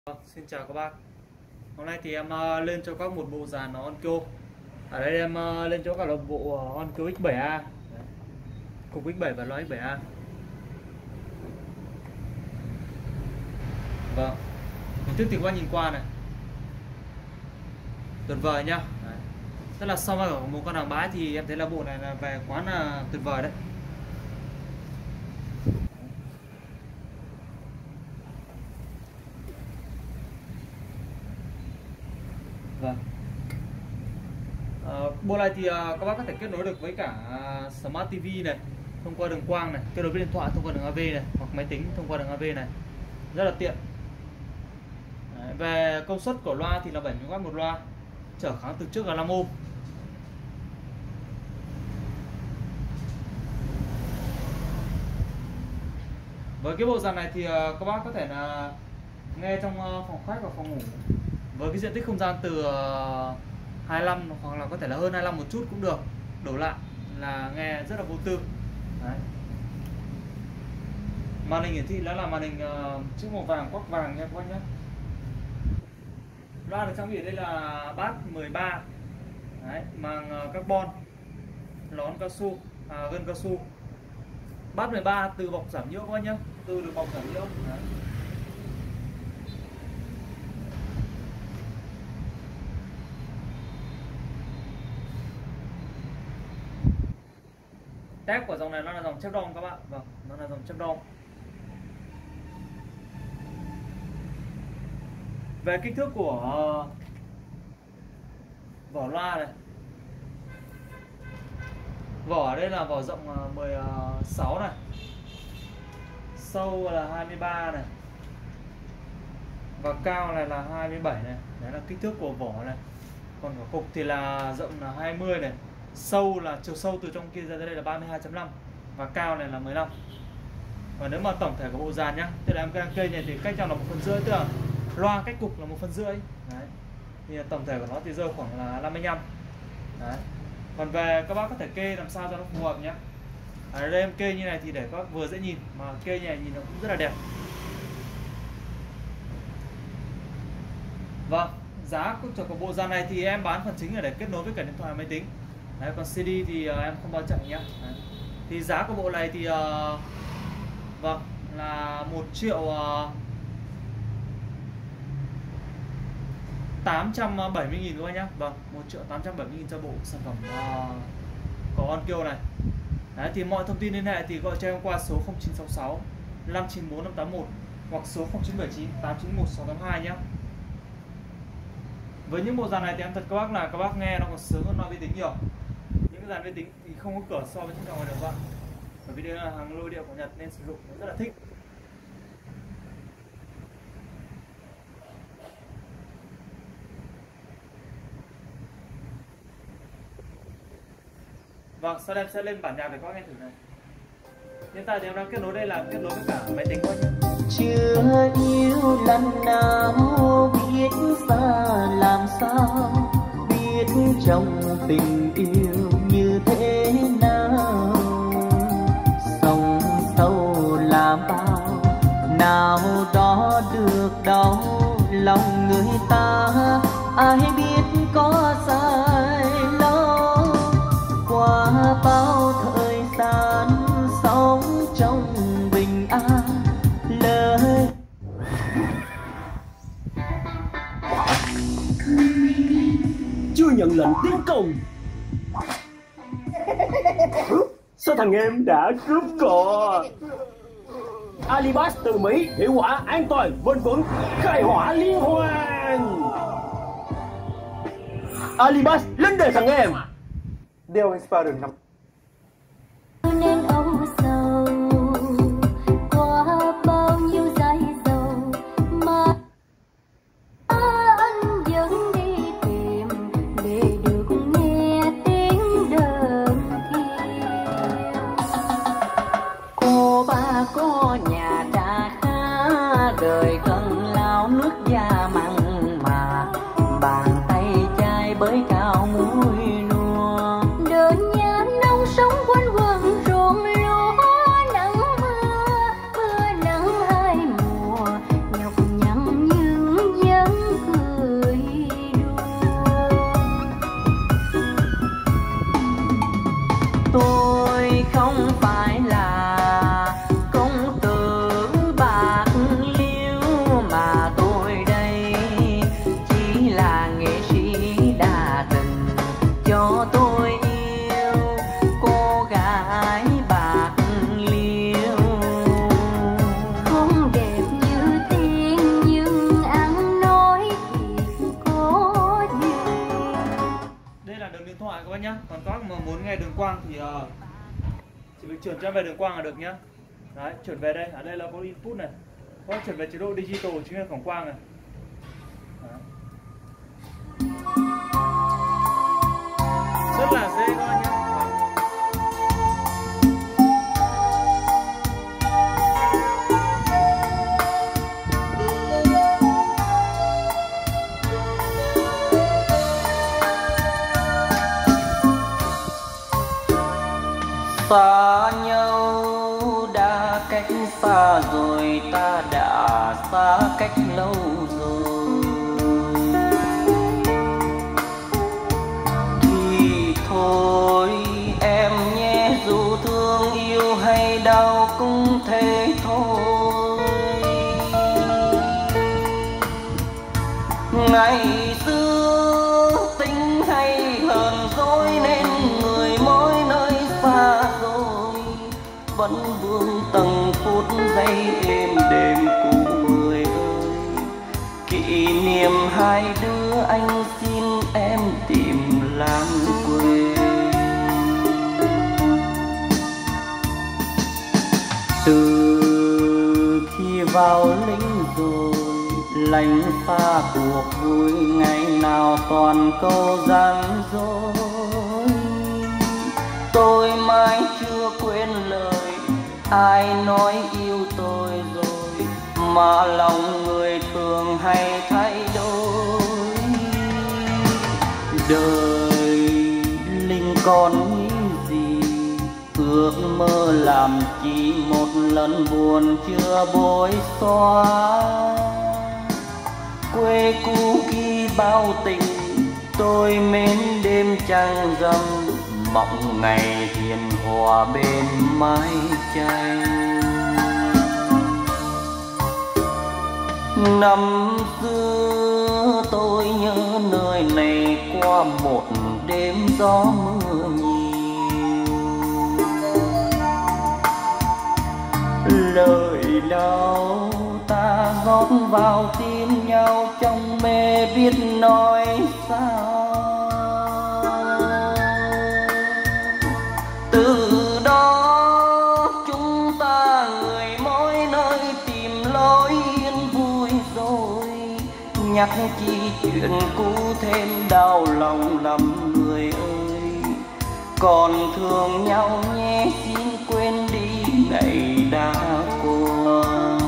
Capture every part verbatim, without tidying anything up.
Vâng, xin chào các bác. Hôm nay thì em uh, lên cho các một bộ dàn nó Onkyo. Ở đây em uh, lên cho các là bộ uh, Onkyo ích bảy A. Đấy. Cục ích bảy và loa ích bảy A. Vâng. Hình thức thì các bác nhìn qua này. Tuyệt vời nhá. Đấy. Rất là so với cả một con hàng bãi thì em thấy là bộ này là về quá là tuyệt vời đấy. Vâng. À, bộ này thì uh, các bác có thể kết nối được với cả uh, Smart ti vi này, thông qua đường quang này, kết nối với điện thoại thông qua đường a vê này, hoặc máy tính thông qua đường a vê này, rất là tiện. Đấy, về công suất của loa thì là bảy mươi oát một loa, trở kháng từ trước là năm ôm. Với cái bộ dàn này thì uh, các bác có thể là nghe trong uh, phòng khách và phòng ngủ, với cái diện tích không gian từ uh, hai mươi lăm hoặc là có thể là hơn hai mươi lăm một chút cũng được, đổ lại là nghe rất là vô tư. Đấy. Màn hình hiển thị đó là màn hình uh, chữ màu vàng quắc vàng nha các bác nhé. Loa được trang bị ở đây là bass mười ba. Đấy, màng uh, carbon, nón cao su, à, gân cao su. Bass mười ba từ bọc giảm nhiễu các bác nhé, từ được bọc giảm nhiễu. Đấy. Tép của dòng này nó là dòng chép đong các bạn. Vâng, nó là dòng chép đong. Về kích thước của uh, vỏ loa này, vỏ ở đây là vỏ rộng uh, mười sáu này, sâu là hai mươi ba này, và cao này là hai mươi bảy này. Đấy là kích thước của vỏ này. Còn của cục thì là rộng là hai mươi này, sâu là chiều sâu từ trong kia ra đây là ba mươi hai chấm năm, và cao này là mười lăm. Và nếu mà tổng thể của bộ dàn nhá, tức là em cây này thì cách nhau là một phần rưỡi, tức là loa cách cục là một phần rưỡi. Đấy. Thì tổng thể của nó thì rơi khoảng là năm mươi lăm. Đấy. Còn về các bác có thể kê làm sao cho nó phù hợp nhé. Ở đây em kê như này thì để các bác vừa dễ nhìn, mà kê như này nhìn nó cũng rất là đẹp. Vâng, giá của bộ dàn này thì em bán phần chính là để kết nối với cả điện thoại máy tính. Đấy, còn xê đê thì uh, em không bao chạy nhé. Đấy. Thì giá của bộ này thì uh, vâng là một triệu uh, tám trăm bảy mươi nghìn các bác nhé. Vâng, một triệu tám trăm bảy mươi nghìn cho bộ sản phẩm uh, có Onkyo này. Đấy, thì mọi thông tin liên hệ thì gọi cho em qua số không chín sáu sáu năm chín bốn năm tám một hoặc số không chín bảy chín tám chín một sáu tám hai nhé. Với những bộ dàn này thì em thật các bác là các bác nghe nó còn sướng hơn loa vi tính nhiều. Những cái dàn vi tính thì không có cửa so với những dòng ngoài đường bạn. Bởi vì đây là hàng nội địa của Nhật nên sử dụng rất là thích. Vâng, sau đây em sẽ lên bản nhạc để các bác nghe thử này. Hiện tại thì em đang kết nối đây là kết nối với cả máy tính quá nhé. Chưa yêu lần nào biết xa làm sao, biết trong tình yêu như thế nào. Sông sâu làm bao nào đó được đâu, lòng người ta ai biết có sai lâu. Qua bao thời gian sống trong bình an, lời chưa nhận lệnh tiến công. Sao thằng em đã cướp cò? Alibas từ Mỹ, hiệu quả an toàn bền vững, khai hỏa liên hoàn. Alibas lên đề thằng em. Đeo Inspiron năm. Nên âu sầu qua bao nhiêu dải dầu mà anh vẫn đi tìm để được nghe tiếng đờn kia. Cô ba cô nhà đã khá, đời cần lao nước da mặn mà, bàn tay chai bới cao muối nua. Đợt nhà nông sống quanh quần ruộng lúa, nắng mưa mưa nắng hai mùa, nhọc nhằn những nhá. Còn các bác mà muốn nghe Đường Quang thì uh, chỉ việc chuyển cho về Đường Quang là được nhá. Đấy, chuyển về đây, ở đây là có input này, có chuyển về chế độ digital chính là cổng quang này. Đấy. Rất là dễ các bác nhé. Xa nhau đã cách xa rồi, ta đã xa cách lâu rồi, thì thôi em nhé, dù thương yêu hay đau cũng thế thôi. Ngày xưa tính hay hờn dỗi nên người mỗi nơi xa rồi, vẫn vương từng phút giây êm đềm của người ơi. Kỷ niệm hai đứa anh xin em tìm lãng quên. Từ khi vào lính rồi, lánh xa cuộc vui, ngày nào toàn câu gian dối. Tôi mãi chưa quên lời ai nói yêu tôi rồi, mà lòng người thường hay thay đổi. Đời linh còn nghĩ gì, ước mơ làm chỉ một lần buồn chưa bối xóa. Quê cũ ghi bao tình, tôi mến đêm trăng rằm, mộng ngày hiền hòa bên mái tranh. Năm xưa tôi nhớ nơi này qua một đêm gió mưa nhiều, lời đau ta rót vào tim nhau trong mê biết nói sao. Từ đó chúng ta người mỗi nơi tìm lối yên vui rồi, nhắc chi chuyện cũ thêm đau lòng lắm người ơi. Còn thương nhau nhé, xin quên đi ngày đã qua.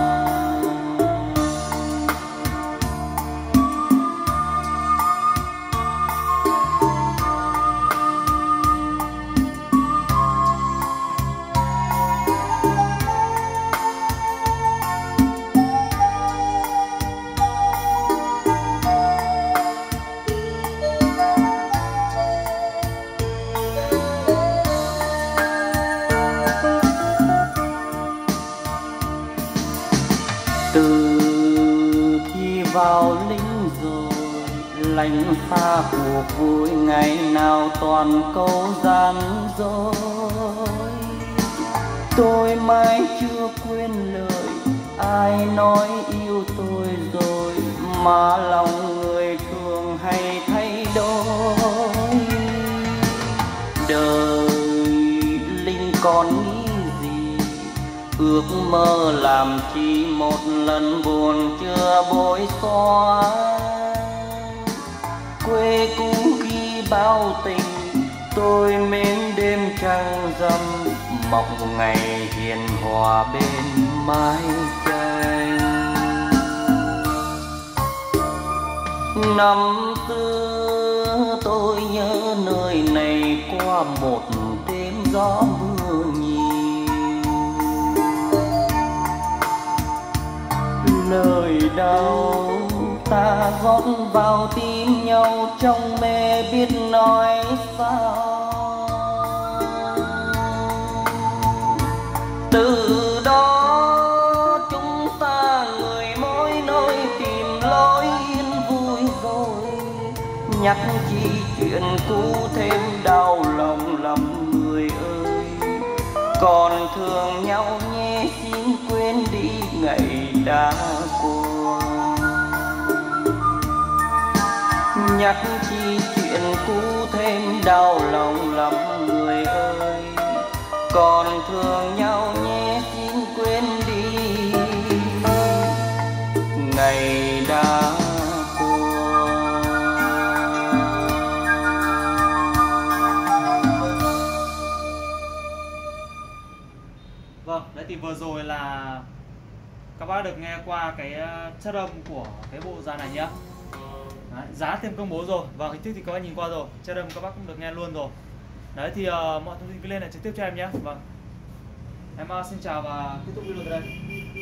Từ khi vào lính rồi, lánh xa cuộc vui, ngày nào toàn câu gian dối. Tôi mãi chưa quên lời ai nói yêu tôi rồi, mà lòng người thường hay thay đổi. Đời linh còn nghĩ gì, ước mơ làm chỉ một lần buồn chưa bối xóa. Quê cũ ghi bao tình, tôi mến đêm trăng rằm, mộng ngày hiền hòa bên mái tranh. Năm xưa tôi nhớ nơi này qua một đêm gió mưa nhiều, lời đau ta rót vào tim nhau trong mê biết nói sao. Từ đó chúng ta người mỗi nơi tìm lối yên vui rồi, nhắc chi chuyện cũ thêm đau lòng lắm người ơi. Còn thương nhau nhé, xin quên đi ngày đã qua. Nhắc chi chuyện cũ thêm đau lòng vừa rồi là các bác được nghe qua cái chất âm của cái bộ da này nhá. Đấy, giá thêm công bố rồi và hình thức thì các bác nhìn qua rồi, chất âm các bác cũng được nghe luôn rồi. Đấy thì uh, mọi thông tin cứ lên lại trực tiếp cho em nhé. Vâng, em uh, xin chào và kết thúc video tại đây.